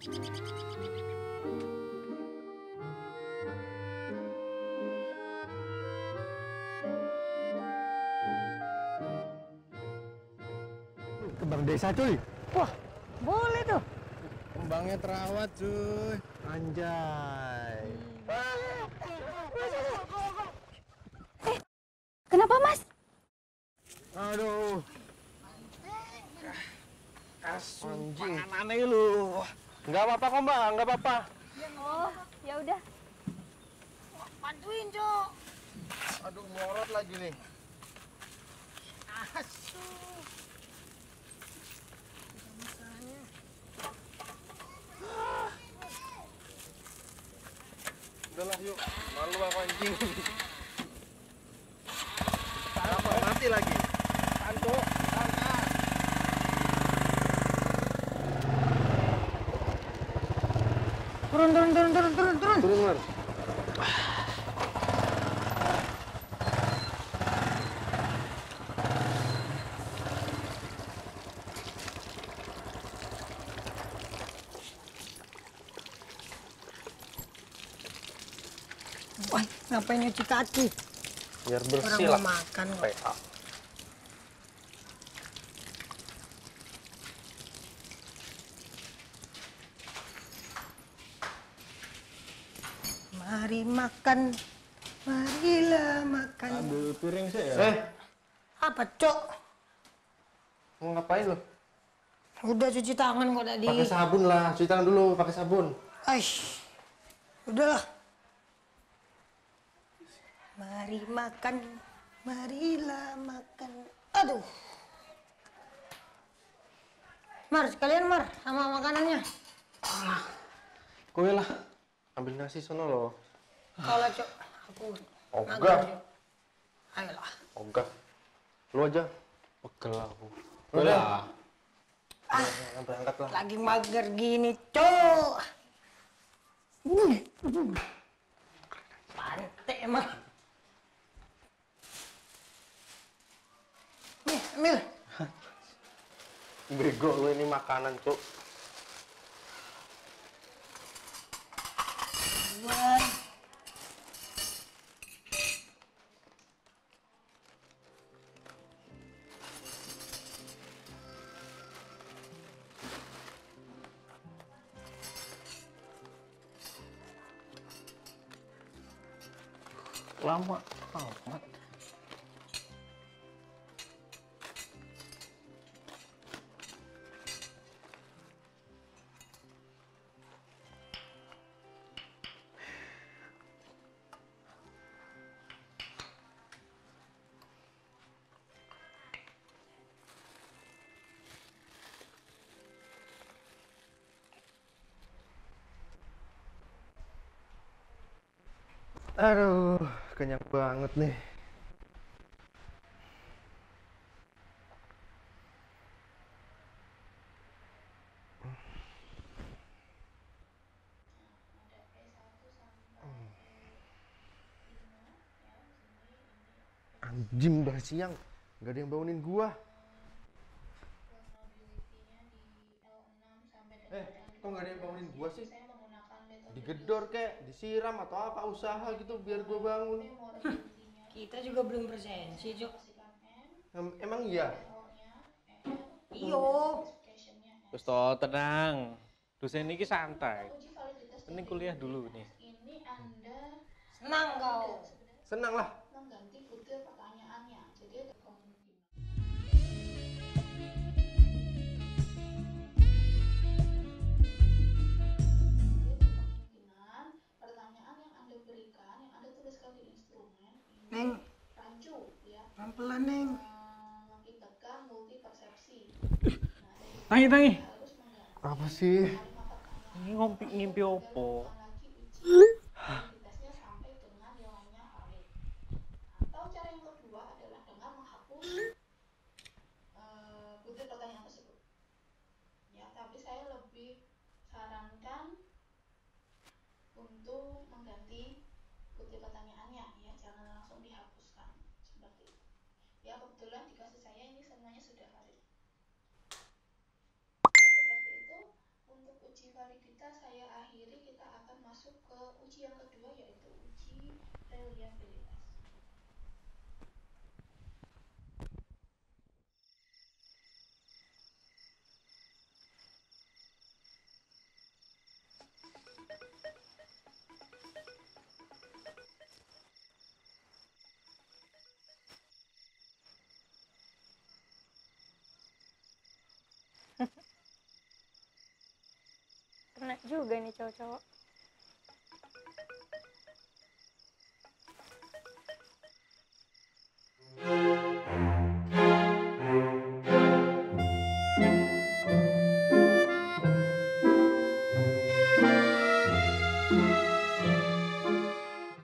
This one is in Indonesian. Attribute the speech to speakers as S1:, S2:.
S1: Kembang desa cuy. Wah,
S2: Boleh tuh.
S1: kembangnya terawat cuy. Anjay.
S2: Kenapa Mas?
S1: Aduh. Anjing. Aneh lu. Nggak apa-apa kok mbak, nggak apa-apa.
S2: Oh, ya udah. Bantuin, Cok.
S1: Aduh, melorot lagi nih. Udahlah yuk, malu aku anjing. Apa mati lagi? Santu, angkat.
S2: Turun.
S1: Turun, Mar.
S2: Wah, ngapain nyuci kaki?
S1: Biar
S2: Orang
S1: bersih
S2: mau
S1: lah.
S2: makan kok.
S1: PA.
S2: Mari makan, marilah makan.
S1: Ambil piring saya.
S2: Apa, Cok?
S1: Mau ngapain lo?
S2: Udah cuci tangan kok tadi.
S1: Pakai sabun lah, cuci tangan dulu, pakai sabun.
S2: Aish, udahlah. Mari makan, marilah makan. Aduh. Mar, sekalian Mar, sama makanannya.
S1: Kowe lah, ambil nasi sono lo.
S2: Kalau Cok, aku
S1: Ogah.
S2: mager, Cok. Ayolah.
S1: Ogah. Lu aja. Pegel aku.
S3: Lu lah.
S1: Berangkat lah.
S2: Lagi mager gini, Cok. Pantek emang. Nih, ambil.
S1: Bego lu ini makanan, Cuk.
S2: Buat.
S3: Lama amat.
S1: Aduh, kenyang banget nih. Anjing, udah siang. Gak ada yang bangunin gua. Kok gak ada yang bangunin gua sih? Digedor kek, disiram atau apa usaha gitu biar gua bangun.
S2: Kita juga belum bersensi, Cok.
S1: Emang iya?
S2: Iyo.
S3: Terus toh tenang. Dosen ini santai. Penting kuliah dulu nih.
S2: Senang kau.
S1: Senang lah.
S4: Mengganti butir pertanyaannya. Jadi ada kemungkinan. Kemungkinan pertanyaan yang Anda berikan, yang Anda tuliskan di instrumen ini
S2: Neng,
S4: rancu ya.
S2: pelan-pelan, Neng.
S4: Mengakibatkan multi persepsi.
S3: Tangi.
S4: Harus mengganti
S1: Apa sih?
S4: kalimat pertanyaan.
S3: Ini ngimpi opo?
S4: Lagi uji validitasnya sampai dengan nilainya valid. Atau cara yang kedua adalah dengan menghapus butir pertanyaan tersebut. Ya, tapi saya lebih sarankan untuk mengganti butir pertanyaannya, ya, jangan langsung dihapuskan seperti itu. Ya, kebetulan di kasus saya ini semuanya sudah valid. Ya, seperti itu untuk uji uji validitas saya akhiri, kita akan masuk ke uji yang kedua, yaitu uji reliabilitas.
S5: Kena juga nih cowok-cowok.